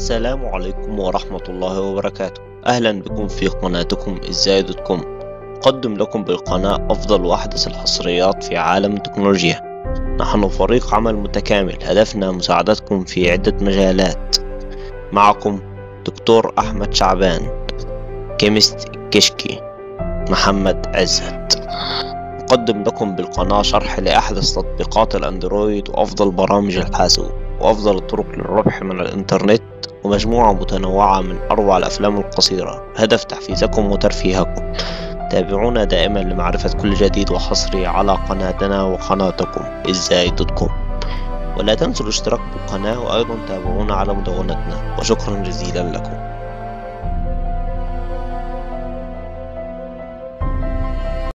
السلام عليكم ورحمة الله وبركاته. أهلا بكم في قناتكم ازاي دوت كوم. أقدم لكم بالقناة أفضل وأحدث الحصريات في عالم التكنولوجيا. نحن فريق عمل متكامل، هدفنا مساعدتكم في عدة مجالات. معكم دكتور أحمد شعبان، كيمست كشكي، محمد عزت. نقدم لكم بالقناة شرح لأحدث تطبيقات الأندرويد وأفضل برامج الحاسوب وأفضل الطرق للربح من الإنترنت، ومجموعة متنوعة من أروع الأفلام القصيرة، هدف تحفيزكم وترفيهكم. تابعونا دائما لمعرفة كل جديد وحصري على قناتنا وقناتكم ازاي دوت كوم، ولا تنسوا الاشتراك بالقناة، وأيضا تابعونا على مدونتنا، وشكرا جزيلا لكم.